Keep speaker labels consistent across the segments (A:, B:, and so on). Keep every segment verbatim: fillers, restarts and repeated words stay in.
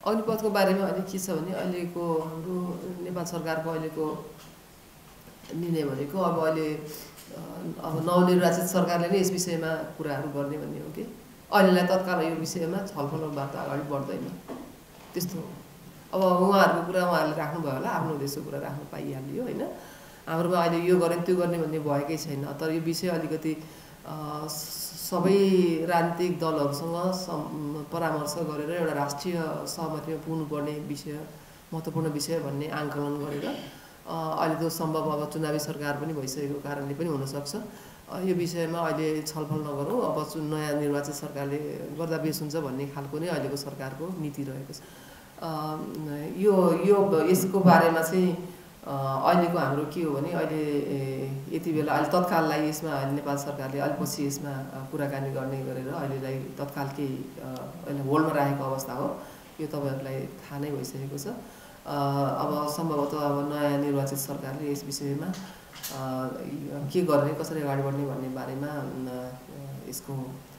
A: अग्निपथको बारेमा अहिले के छ भने अहिलेको हाम्रो नेपाल सरकारको अहिलेको निर्णय भनेको अब अहिले अब नवनिर्वाचित सरकारले नै यस विषयमा कुराहरू गर्ने भन्ने हो कि अहिलेलाई तत्काल यो विषयमा छलफल वार्ता अगाडि बढ्दैन त्यस्तो हो। अब उहाँहरूको कुरा उहाँहरूले राख्नुभयो होला, आफ्नो देशको कुरा राख्नु पाइहाल्यो होइन। हाम्रोमा अहिले यो गर्ने त्यो गर्ने भन्ने भएकै छैन। तर यो विषय अलिकति सबै राजनीतिक दलहरूसँग परामर्श गरेर एउटा राष्ट्रिय सहमतिमा पुग्नुपर्ने विषय महत्त्वपूर्ण विषय भन्ने आङ्कलन गरेर अहिले त सम्भव अब चुनावी सरकार पनि भइसकेको कारणले पनि हुनसक्छ यो विषयमा अहिले छलफल नगरौँ, अब नयाँ निर्वाचित सरकारले गर्दा बेस हुन्छ भन्ने खालको नै अहिलेको सरकारको नीति रहेको छ। यो यो यसको बारेमा चाहिँ अहिलेको हाम्रो के हो भने अहिले यति बेला अहिले तत्काललाई यसमा अहिले नेपाल सरकारले अलिपछि यसमा कुराकानी गर्ने गरेर अहिलेलाई तत्काल केही अहिले होल्डमा राखेको अवस्था हो। यो तपाईँहरूलाई थाहा नै भइसकेको छ। अब सम्भवतः अब नयाँ निर्वाचित सरकारले यस विषयमा के गर्ने, कसरी अगाडि बढ्ने भन्ने बारेमा यसको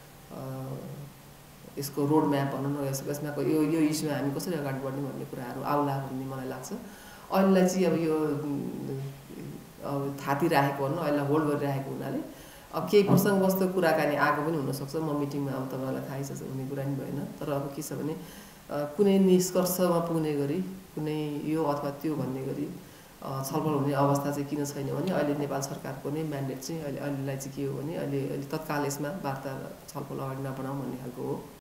A: यसको रोड म्याप भनौँ न, यसमा यो यो इस्युमा हामी कसरी अगाडि बढ्ने भन्ने कुराहरू आउला भन्ने मलाई लाग्छ। अहिलेलाई चाहिँ अब यो अब थाती राखेको भन्नु, अहिले होल्ड गरिराखेको हुनाले अब केही प्रसङ्गवस्तु कुराकानी आएको पनि हुनसक्छ। म मिटिङमा अब तपाईँलाई थाहै छ हुने कुरा नि भएन। तर अब के छ भने कुनै निष्कर्षमा पुग्ने गरी कुनै यो अथवा त्यो भन्ने गरी छलफल हुने अवस्था चाहिँ किन छैन भने अहिले नेपाल सरकारको नै म्यान्डेट चाहिँ अहिले अहिलेलाई चाहिँ के हो भने अहिले अहिले तत्काल यसमा वार्ता छलफल अगाडि नबढाउँ भन्ने खालको हो।